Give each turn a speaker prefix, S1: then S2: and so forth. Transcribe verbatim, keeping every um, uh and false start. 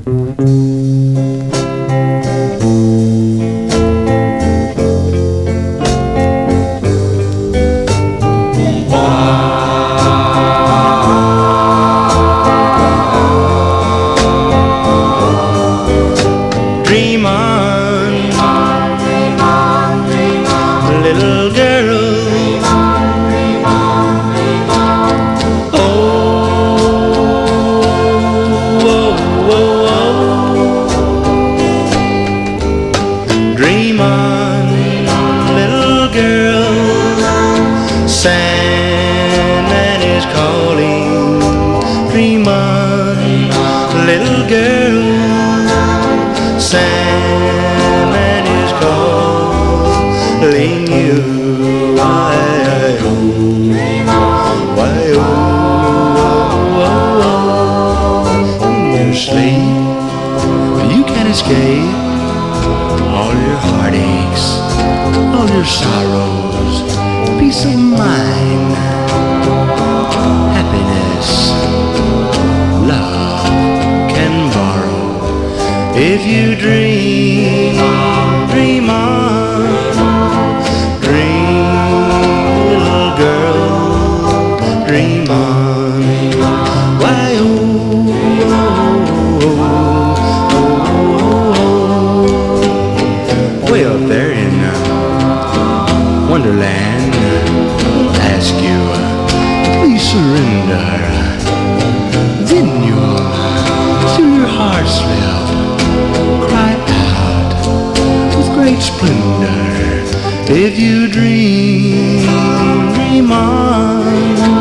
S1: Dream on,
S2: dream on, dream on,
S1: little girl.
S2: dream on, dream on, dream on.
S1: Oh, oh, oh, oh. Dream on, little girl. Sandman is calling. Dream on, little girl. Sandman is calling you. Why, oh, why, oh, oh, oh, oh. In your sleep, you can escape all your heartaches, all your sorrows, peace of mind, happiness, love can borrow. If you dream, dream on, dream, little girl, dream on. Why, oh, oh, oh, oh. Way up there in uh, Wonderland, I'll ask you, uh, please surrender. Then you'll feel your heart slip. Cry out with great splendor. If you dream, dream on.